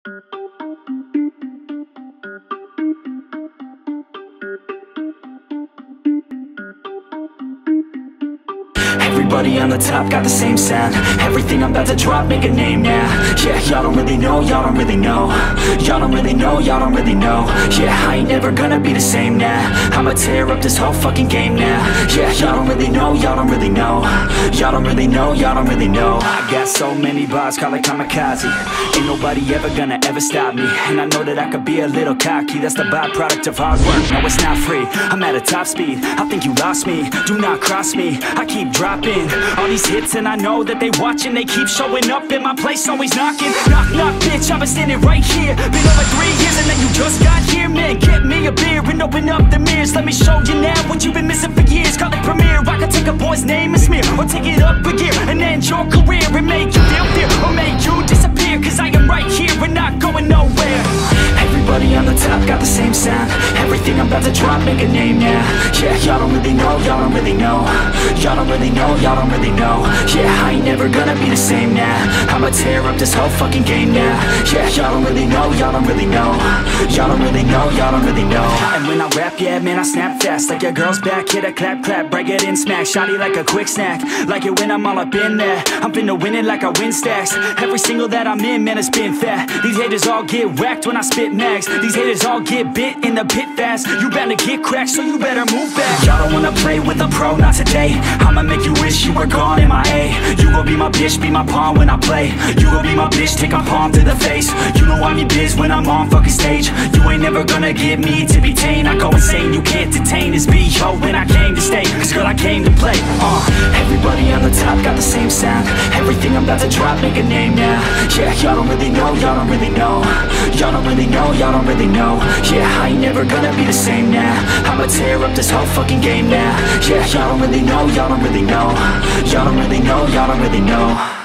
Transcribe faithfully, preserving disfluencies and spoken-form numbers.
Everybody on the top got the same sound. Everything I'm about to drop, make a name now. Yeah, y'all don't really know, y'all don't really know. Y'all don't really know, y'all don't really know. Yeah, I ain't never gonna be the same now. I'ma tear up this whole fucking game now. Yeah, y'all don't really know, y'all don't really know. Y'all don't really know, y'all don't really know. I got so many bars, call it kamikaze. Ain't nobody ever gonna ever stop me. And I know that I could be a little cocky. That's the byproduct of hard work, no it's not free. I'm at a top speed, I think you lost me. Do not cross me, I keep dropping all these hits and I know that they watching. They keep showing up in my place, always knocking. Knock, knock, bitch, I've been standing right here. Been over three years and then you just got here. Man, get me a beer and open up the mirrors. Let me show you now what you've been missing for years. Call it premiere, I can take a boy's name and smear, or take it up a gear and end your career and make you feel fear, or make you disappear. Cause I am right here and not going nowhere. Everybody on the top got the same sound. Everything I'm about to drop, make a name now. Yeah, y'all don't really know, y'all don't really know. Y'all don't really know, y'all don't really know. Yeah, I ain't never gonna be the same now. I'ma tear up this whole fucking game now. Yeah, y'all don't really know, y'all don't really know. Y'all don't really know, y'all don't really know. And when I rap, yeah, man, I snap fast. Like your girl's back, hit a clap, clap, break it in, smack. Shotty like a quick snack, like it when I'm all up in there. I'm finna win it like I win stacks. Every single that I'm in, man, it's been fat. These haters all get whacked when I spit max. These haters all get bit in the pit fast. You better get cracked, so you better move back. Y'all don't wanna play with a pro, not today. I'ma make you wish you were gone in my A. You gon' be my bitch, be my pawn when I play. You gon' be my bitch, take my palm to the face. You know I'm your biz when I'm on fucking stage. You ain't never gonna get me to be tame. I go insane, you can't detain this B O when I came to stay. Cause girl, I came to play. Uh, everybody on the top got the same sound. Everything I'm about to drop, make a name now. Yeah, y'all don't really know, y'all don't really know. Y'all don't really know, y'all don't really know. Yeah, I ain't never gonna be the same now. I'ma tear up this whole fucking game now. Yeah, y'all don't really know, y'all don't really know. Y'all don't really know, y'all don't really know.